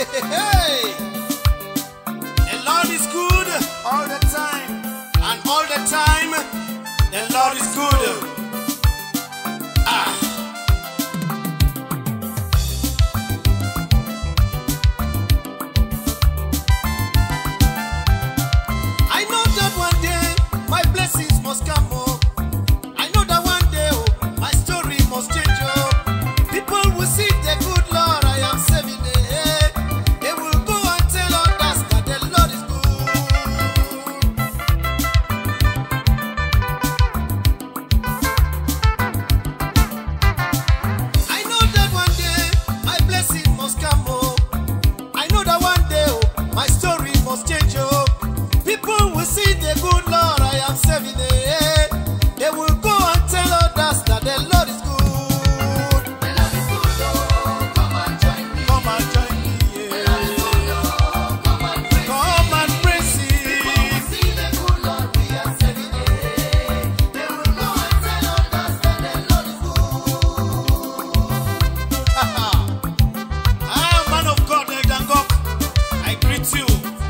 Hey, the Lord is good all the time, and all the time, the Lord is good. I know that one day my blessings must come. Oh, I know that one day my story must change. Oh, people will see the good Lord I am serving. They will go and tell others that the Lord is good. I know that one day my blessing must come. Oh, I know that one day my story must change. Oh, people will see the good Lord I am serving. They will go and tell others that the Lord is good. The Lord is good. Oh, come and join me. Come and join me. The Lord is good. Oh, come and praise. Come and praise Him. People will see the good Lord we are serving. They will go and tell others that the Lord is good. Man of God, Dangok, I greet you.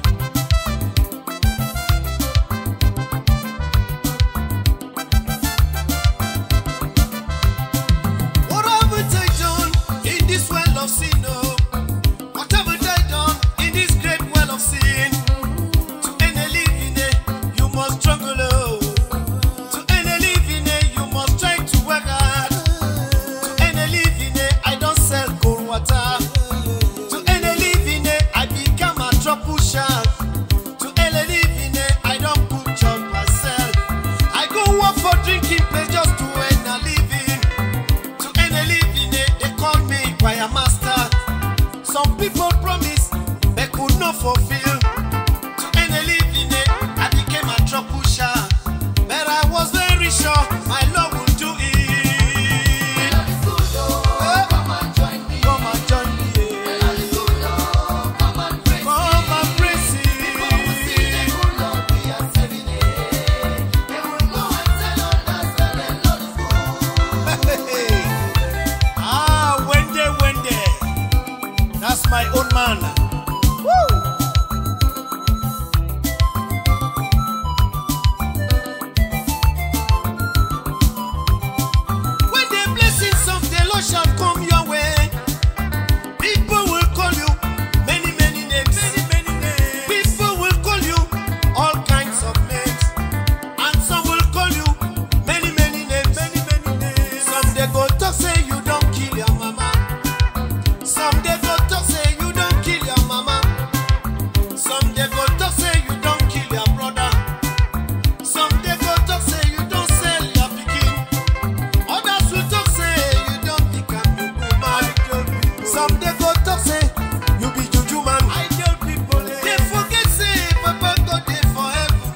What have I done in this well of sin? Oh, what have I done in this great well of sin? To any living, you must struggle. Oh, to any living, you must try to work hard. To any living, I don't sell cold water. To any living, I become a trouble shark. To any living, I don't put job myself. I go work for drinking place just to earn a living. To any living, they call me choir master. Some people promise they could not fulfill. To any living, I became a trouble shark. But I was very sure my Lord would do it. The Lord is good. Oh, come and join me. Come and join me. The Lord is good. Oh, come and praise. Come and praise Him. People will see the good Lord we are serving. They will go and tell others that the Lord is good. Wende. That's my own man. Woo! When the blessings of the Lord shall come your way, people will call you many names. People will call you all kinds of names, and some will call you many names. Some they go talk say you don't kill your mama. Some they go talk say you don't kill your mama. Some they go talk say you don't kill your brother. Some they go talk say you don't sell your pikin. Others will talk say you don't become woman. Some they go talk say you be juju man. I tell people they forget say Papa God dey for heaven.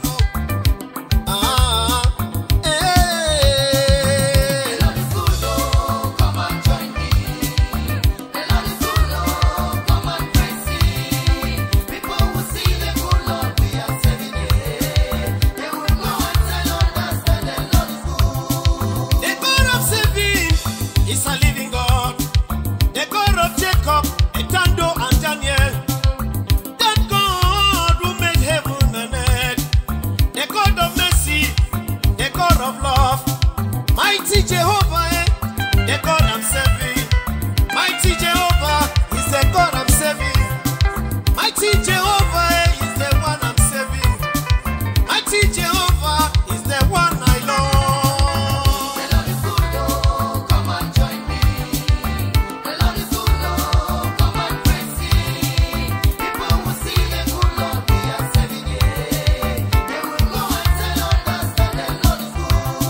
The Lord is good. Oh, come and join me. The Lord is good. Oh, come and praise Him. People will see the good Lord we are serving. They will go and tell others that the Lord is good. The God of saving is a living God. The God of Jacob, Etando and Daniel. That God who made heaven and earth. The God of mercy, the God of love. Mighty Jehovah, the God I'm serving. Mighty Jehovah is the God I'm serving. Mighty Jehovah is the one I'm serving. Mighty Jehovah is the one I love. The Lord is good. Oh, come and join me. The Lord is good. Oh, come and praise Him. People will see the good Lord we are serving. They will go and tell others that the Lord is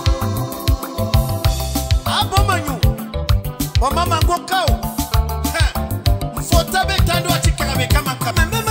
good. Abomanyu, mama go cow. Mfota be tando achikara be kama kama.